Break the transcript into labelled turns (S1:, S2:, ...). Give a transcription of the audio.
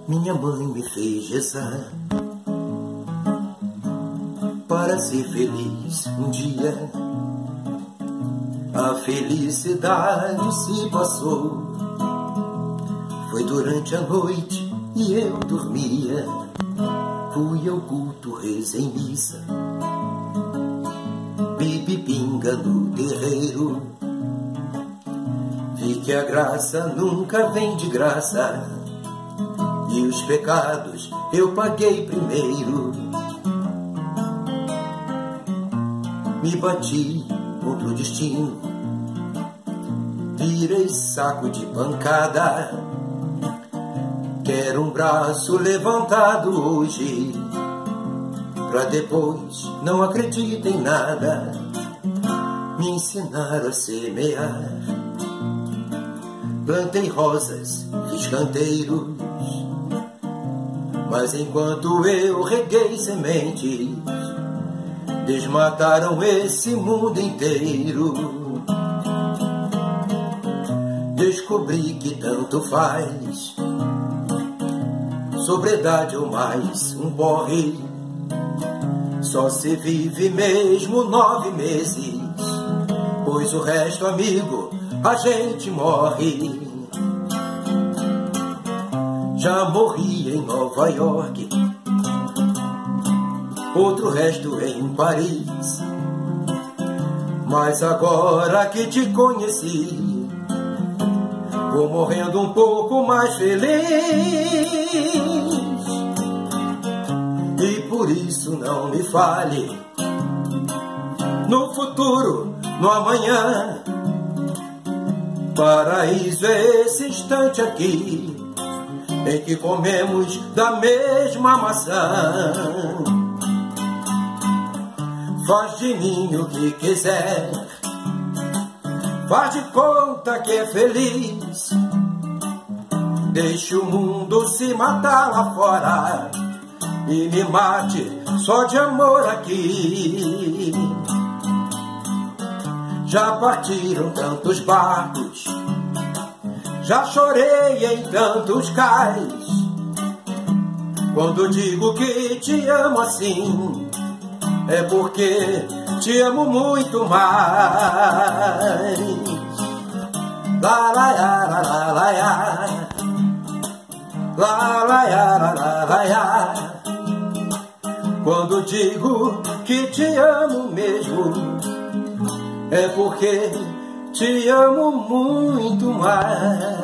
S1: Minha mãe me fez rezar para ser feliz um dia. A felicidade se passou. Foi durante a noite e eu dormia. Fui ao culto, rezei missa, bebi pinga no terreiro. Vi que a graça nunca vem de graça, e os pecados eu paguei primeiro. Me bati contra o destino, virei saco de pancada. Quero um braço levantado hoje, pra depois não acreditar em nada. Me ensinaram a semear, plantei rosas, fiz canteiros, mas enquanto eu reguei sementes, desmataram esse mundo inteiro. Descobri que tanto faz, sobriedade ou mais um porre. Só se vive mesmo 9 meses, pois o resto, amigo, a gente morre. Já morri em Nova York, outro resto em Paris, mas agora que te conheci, vou morrendo um pouco mais feliz. E por isso não me fale no futuro, no amanhã. Paraíso é esse instante aqui, em que comemos da mesma maçã. Faz de mim o que quiser, faz de conta que é feliz. Deixe o mundo se matar lá fora e me mate só de amor aqui. Já partiram tantos barcos, já chorei em tantos cais. Quando digo que te amo assim, é porque te amo muito mais. La la la la la la la la la la la la. Quando digo que te amo mesmo, é porque te amo muito mais.